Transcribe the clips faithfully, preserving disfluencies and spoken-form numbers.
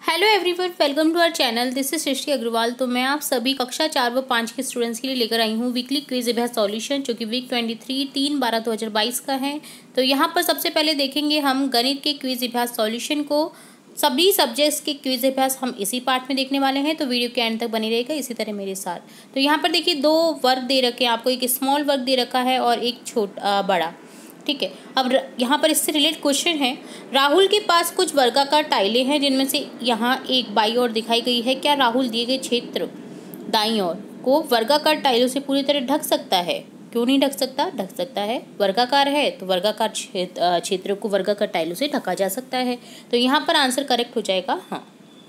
Hello everyone, welcome to our channel. This is Srishti Agarwal. तो मैं आप सभी कक्षा चार व पाँच के स्टूडेंट्स के लिए लेकर आई हूँ वीकली क्विज अभ्यास सॉल्यूशन, जो कि वीक ट्वेंटी थ्री तीन बारह दो हज़ार बाईस का है। तो यहाँ पर सबसे पहले देखेंगे हम गणित के क्विज अभ्यास सॉल्यूशन को। सभी सब्जेक्ट्स के क्विज अभ्यास हम इसी पार्ट में देखने वाले हैं, तो वीडियो के एंड तक बनी रहेगा इसी तरह मेरे साथ। तो यहाँ पर देखिए दो वर्ग दे रखे हैं आपको, एक स्मॉल वर्ग दे रखा है और एक छोटा बड़ा, ठीक है। अब यहाँ पर इससे रिलेटेड क्वेश्चन है, राहुल के पास कुछ वर्गाकार टाइलें हैं जिनमें से यहाँ एक बाईं ओर दिखाई गई है। क्या राहुल दिए गए क्षेत्र दाईं ओर को वर्गाकार टाइलों से पूरी तरह ढक सकता है? क्यों नहीं ढक सकता? ढक सकता है, वर्गाकार है तो वर्गाकार क्षेत्र क्षेत्र को वर्गाकार टाइलों से ढका जा सकता है। तो यहाँ पर आंसर करेक्ट हो जाएगा हाँ।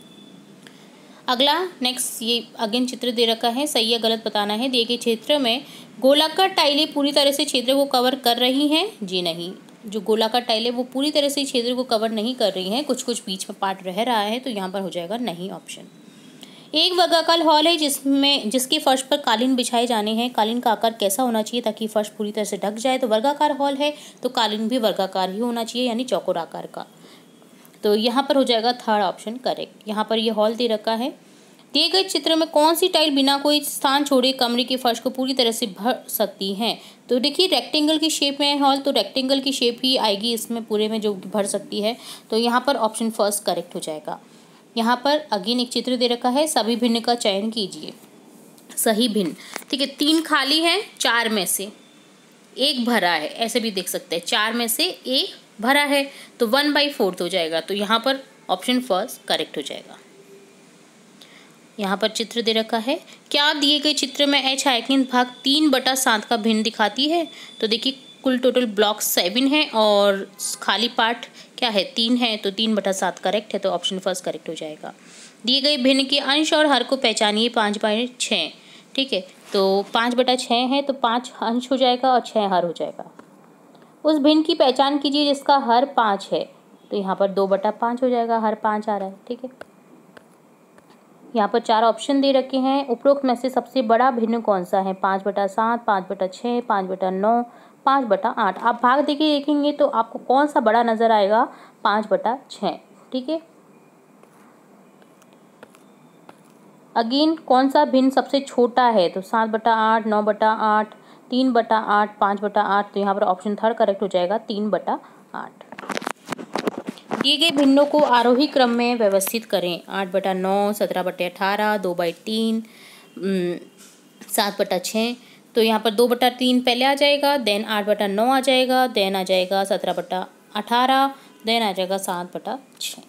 अगला नेक्स्ट, ये अगेन चित्र दे रखा है, सही या गलत बताना है। दिए गए क्षेत्र में गोलाकार टाइलें पूरी तरह से क्षेत्र को कवर कर रही हैं? जी नहीं, जो गोलाकार टाइलें वो पूरी तरह से क्षेत्र को कवर नहीं कर रही हैं, कुछ कुछ बीच में पार्ट रह रहा है, तो यहाँ पर हो जाएगा नहीं ऑप्शन। एक वर्गाकार हॉल है जिसमें जिसके फर्श पर कालीन बिछाए जाने हैं। कालीन का आकार कैसा होना चाहिए ताकि फर्श पूरी तरह से ढक जाए? तो वर्गाकार हॉल है तो कालीन भी वर्गाकार ही होना चाहिए, यानी चौकोर आकार का। तो यहाँ पर हो जाएगा थर्ड ऑप्शन करेक्ट। यहाँ पर ये हॉल दे रखा है। दिए गए चित्र में कौन सी टाइल बिना कोई स्थान छोड़े कमरे के फर्श को पूरी तरह से भर सकती हैं? तो देखिए रेक्टेंगल की शेप में है हॉल, तो रेक्टेंगल की शेप ही आएगी इसमें पूरे में जो भर सकती है। तो यहाँ पर ऑप्शन फर्स्ट करेक्ट हो जाएगा। यहाँ पर अगेन एक चित्र दे रखा है, सभी भिन्न का चयन कीजिए। सही भिन्न, ठीक है। तीन खाली है, चार में से एक भरा है, ऐसे भी देख सकते हैं। चार में से एक भरा है तो वन बाई फोर्थ हो जाएगा। तो यहाँ पर ऑप्शन फर्स्ट करेक्ट हो जाएगा। यहाँ पर चित्र दे रखा है, क्या दिए गए चित्र में एच आयतनिक भाग तीन बटा सात का भिन्न दिखाती है? तो देखिए कुल टोटल ब्लॉक सेवन है और खाली पार्ट क्या है? तीन है, तो तीन बटा सात करेक्ट है, तो ऑप्शन फर्स्ट करेक्ट हो जाएगा। दिए गए भिन्न के अंश और हर को पहचानिए। पाँच बाई छः, ठीक है। तो पाँच बटा छः है तो पाँच अंश हो जाएगा और छः हर हो जाएगा। उस भिन्न की पहचान कीजिए जिसका हर पाँच है। तो यहाँ पर दो बटा पाँच हो जाएगा, हर पाँच आ रहा है, ठीक है। यहाँ पर चार ऑप्शन दे रखे हैं, उपरोक्त में से सबसे बड़ा भिन्न कौन सा है? पाँच बटा सात, पाँच बटा छः, पाँच बटा नौ, पाँच बटा आठ। आप भाग देके देखेंगे तो आपको कौन सा बड़ा नजर आएगा? पाँच बटा छः, ठीक है। अगेन कौन सा भिन्न सबसे छोटा है? तो सात बटा आठ, नौ बटा आठ, तीन बटा आठ, पाँच बटा आठ। तो यहाँ पर ऑप्शन थर्ड करेक्ट हो जाएगा, तीन बटा आठ। दिए गए भिन्नों को आरोही क्रम में व्यवस्थित करें। आठ बटा नौ, सत्रह बटे अठारह, दो बाई तीन, सात बटा छः। तो यहाँ पर दो बटा तीन पहले आ जाएगा, देन आठ बटा नौ आ जाएगा, देन आ जाएगा सत्रह बटा अठारह, देन आ जाएगा सात बटा छः।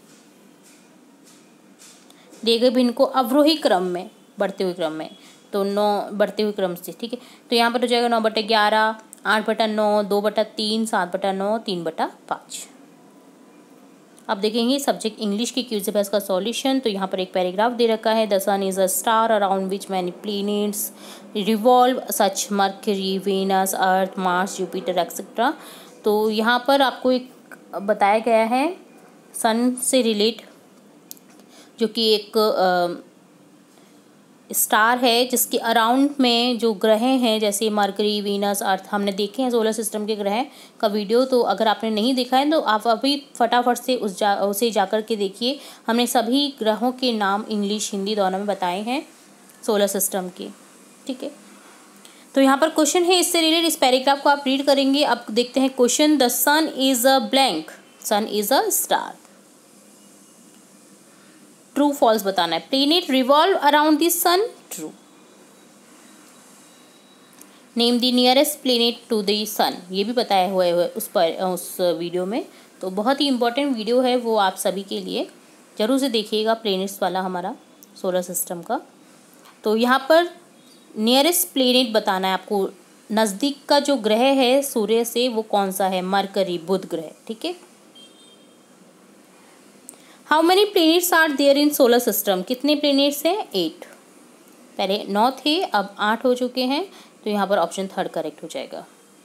दिए गए भिन्न को अवरोही क्रम में, बढ़ते हुए क्रम में, तो नौ बढ़ते हुए क्रम से, ठीक है। तो यहाँ पर हो जाएगा नौ बटे ग्यारह, आठ बटा नौ, दो बटा तीन, सात बटा नौ, तीन बटा पाँच। अब देखेंगे सब्जेक्ट इंग्लिश की क्विज अभ्यास का सॉल्यूशन। तो यहाँ पर एक पैराग्राफ दे रखा है, the sun is a star around which many planets revolve such Mercury, Venus, Earth, Mars, Jupiter etcetera. तो यहाँ पर आपको एक बताया गया है सन से रिलेट, जो कि एक स्टार है जिसके अराउंड में जो ग्रह हैं जैसे मरकरी, वीनस, अर्थ, हमने देखे हैं सोलर सिस्टम के ग्रह का वीडियो। तो अगर आपने नहीं देखा है तो आप अभी फटाफट से उस जा उसे जाकर के देखिए। हमने सभी ग्रहों के नाम इंग्लिश हिंदी दोनों में बताए हैं सोलर सिस्टम के, ठीक है। तो यहाँ पर क्वेश्चन है इससे रिलेटेड, इस पैराग्राफ को आप रीड करेंगे। अब देखते हैं question, the sun is a blank, sun is a star. True false बताना है। Planet revolve around the sun, true. Name the nearest planet to the sun, ये भी बताया हुआ है उस पर उस वीडियो में। तो बहुत ही इंपॉर्टेंट वीडियो है वो, आप सभी के लिए जरूर से देखिएगा, प्लेनेट्स वाला हमारा सोलर सिस्टम का। तो यहाँ पर नियरेस्ट प्लेनेट बताना है आपको, नज़दीक का जो ग्रह है सूर्य से वो कौन सा है? मरकरी, बुध ग्रह, ठीक है। How many planets are there in solar system, कितने प्लैनेट्स हैं? एट। पहले नौ थे, अब आठ हो चुके हैं। तो यहाँ पर ऑप्शन थर्ड करेक्ट हो जाएगा।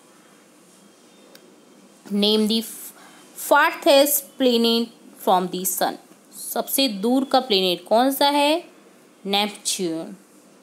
Name the farthest planet from the sun, सबसे दूर का प्लैनेट कौन सा है? Neptune.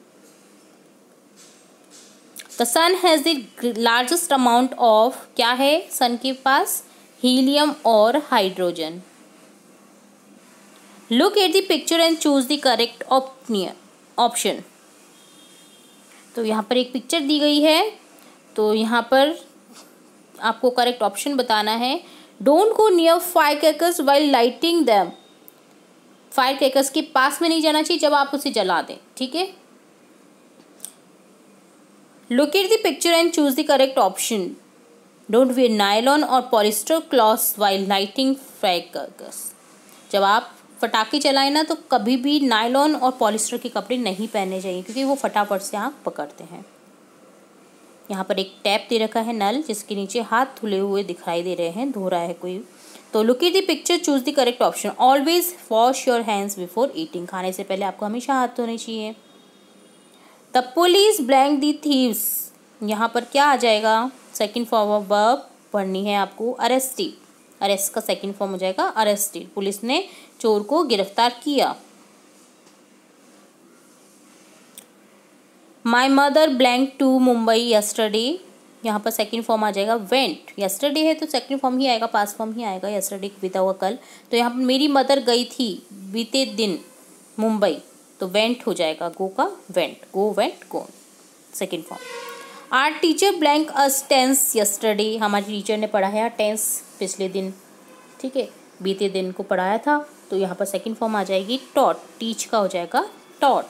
The sun has the largest amount of, क्या है सन के पास? हीलियम और hydrogen. Look at the picture and choose the correct option. तो यहाँ पर एक पिक्चर दी गई है, तो यहाँ पर आपको करेक्ट ऑप्शन बताना है। Don't go near fire crackers while lighting them. Fire crackers के पास में नहीं जाना चाहिए जब आप उसे जला दें, ठीक है। Look at the picture and choose the correct option. Don't wear nylon और polyester clothes while lighting fire crackers. जब आप पटाखे चलाएं ना तो कभी भी नायलॉन और पॉलिस्टर के कपड़े नहीं पहनने चाहिए, क्योंकि वो फटाफट से आग पकड़ते हैं। यहाँ पर एक टैप दे रखा है, नल, जिसके नीचे हाथ धुले हुए दिखाई दे रहे हैं, धो रहा है कोई। तो look at the picture, choose the correct option. Always wash your hands before eating. खाने से पहले आपको हमेशा हाथ धोने चाहिए। The police blank the thieves. यहाँ पर क्या आ जाएगा? सेकेंड फॉर्म ऑफ वर्ब पढ़नी है आपको, अरेस्टेड। अरेस्ट का सेकेंड फॉर्म हो जाएगा अरेस्टेड। पुलिस ने चोर को गिरफ्तार किया। My mother blank to Mumbai yesterday. यहाँ पर सेकेंड फॉर्म आ जाएगा वेंट। यस्टरडे है तो सेकेंड फॉर्म ही आएगा, पास्ट फॉर्म ही आएगा। यस्टरडे बीता हुआ कल, तो यहाँ पर मेरी मदर गई थी बीते दिन मुंबई, तो वेंट हो जाएगा, गो का went, go went go, second form. Our teacher blank us tense yesterday. हमारी टीचर ने पढ़ाया टेंस पिछले दिन, ठीक है, बीते दिन को पढ़ाया था, तो यहाँ पर सेकेंड फॉर्म आ जाएगी टॉट। टीच का हो जाएगा taught,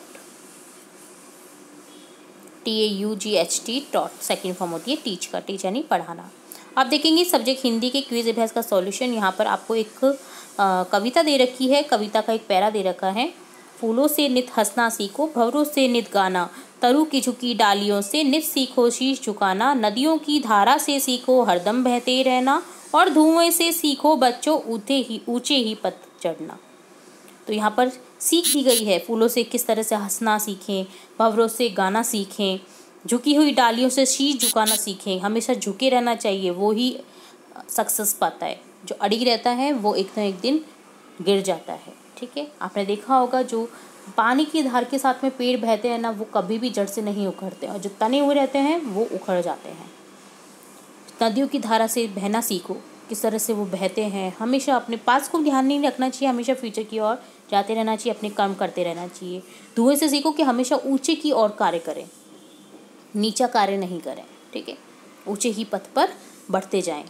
T A U G H T, taught second form होती है टीच का, टीच यानी पढ़ाना। आप देखेंगे सब्जेक्ट हिंदी के क्विज अभ्यास का सॉल्यूशन। यहाँ पर आपको एक आ, कविता दे रखी है, कविता का एक पैरा दे रखा है। फूलों से नित हंसना सीखो, भंवरों से नित गाना, तरु की झुकी डालियों से नित सीखो शीश झुकाना, नदियों की धारा से सीखो हरदम बहते रहना, और धुएं से सीखो बच्चों ऊंचे ही ऊंचे ही पथ चढ़ना। तो यहाँ पर सीख दी गई है, फूलों से किस तरह से हंसना सीखें, भंवरों से गाना सीखें, झुकी हुई डालियों से शीश झुकाना सीखें। हमेशा झुके रहना चाहिए, वो ही सक्सेस पाता है। जो अड़ी रहता है वो एक न एक दिन गिर जाता है, ठीक है। आपने देखा होगा जो पानी की धार के साथ में पेड़ बहते हैं ना, वो कभी भी जड़ से नहीं उखड़ते, और जो तने हुए रहते हैं वो उखड़ जाते हैं। नदियों की धारा से बहना सीखो, किस तरह से वो बहते हैं। हमेशा अपने पास को ध्यान नहीं रखना चाहिए, हमेशा फ्यूचर की ओर जाते रहना चाहिए, अपने काम करते रहना चाहिए। धुएं से सीखो कि हमेशा ऊंचे की ओर कार्य करें, नीचा कार्य नहीं करें, ठीक है। ऊंचे ही पथ पर बढ़ते जाएं,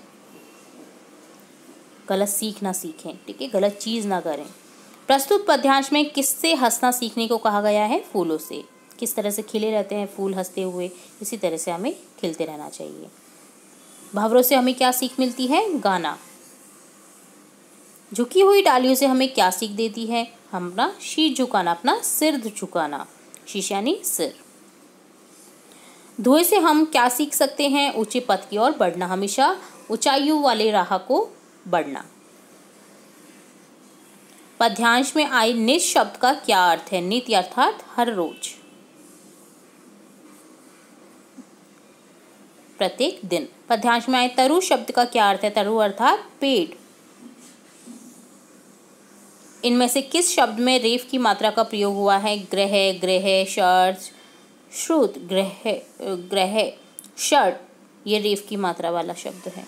गलत सीख ना सीखें, ठीक है, गलत चीज़ ना करें। प्रस्तुत पद्यांश में किससे हंसना सीखने को कहा गया है? फूलों से। किस तरह से खिले रहते हैं फूल हंसते हुए, इसी तरह से हमें खिलते रहना चाहिए। भंवरों से हमें क्या सीख मिलती है? गाना। झुकी हुई डालियों से हमें क्या सीख देती है? हम अपना शीश झुकाना, अपना सिर झुकाना, शीश यानी सिर। धुएं से हम क्या सीख सकते हैं? ऊंचे पथ की ओर बढ़ना, हमेशा ऊंचाइयों वाले राह को बढ़ना। पद्यांश में आए नित शब्द का क्या अर्थ है? नित्य अर्थात हर रोज, प्रत्येक दिन। पद्यांश में आए तरु शब्द का क्या अर्थ है? तरु अर्थात पेड़। इनमें से किस शब्द में रेफ की मात्रा का प्रयोग हुआ है? ग्रह, ग्रह, शर्ट, श्रुत, ग्रह, ग्रह, शर्ट, ये रेफ की मात्रा वाला शब्द है।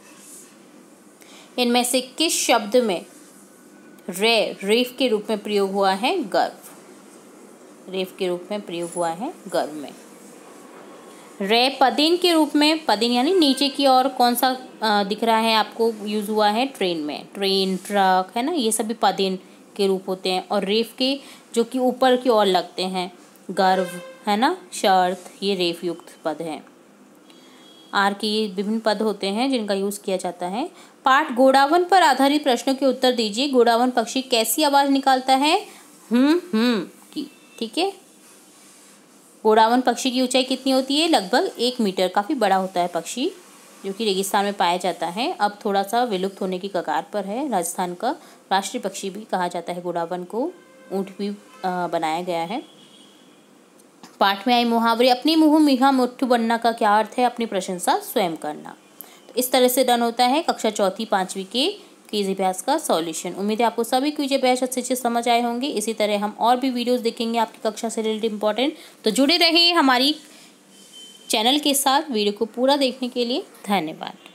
इनमें से किस शब्द में रे रेफ के रूप में प्रयोग हुआ है? गर्व। रेफ के रूप में प्रयोग हुआ है गर्व में। रे पदिन के रूप में, पदिन यानी नीचे की ओर, कौन सा आ, दिख रहा है आपको? यूज हुआ है ट्रेन में, ट्रेन, ट्रक, है ना, ये सभी पदिन के रूप होते हैं। और रेफ के जो कि ऊपर की ओर लगते हैं, गर्व, है ना, शर्त, ये रेफ युक्त पद हैं। आर के ये विभिन्न पद होते हैं जिनका यूज किया जाता है। पाठ गोडावन पर आधारित प्रश्नों के उत्तर दीजिए। गोडावन पक्षी कैसी आवाज निकालता है? हम्म हम्म की, ठीक है। गोडावन पक्षी की ऊंचाई कितनी होती है? लगभग एक मीटर। काफ़ी बड़ा होता है पक्षी, जो कि रेगिस्तान में पाया जाता है। अब थोड़ा सा विलुप्त होने की कगार पर है। राजस्थान का राष्ट्रीय पक्षी भी कहा जाता है गोडावन को। ऊँट भी बनाया गया है। पाठ में आए मुहावरे। अपनी मुँह मीठा मुट्ठू बनना का क्या अर्थ है? अपनी प्रशंसा स्वयं करना। तो इस तरह से डन होता है कक्षा चौथी पाँचवीं के क्विज अभ्यास का सॉल्यूशन। उम्मीद है आपको सभी क्विज अभ्यास अच्छे अच्छे समझ आए होंगे। इसी तरह हम और भी वीडियोस देखेंगे आपकी कक्षा से रिलेटेड इंपॉर्टेंट, तो जुड़े रहिए हमारी चैनल के साथ। वीडियो को पूरा देखने के लिए धन्यवाद।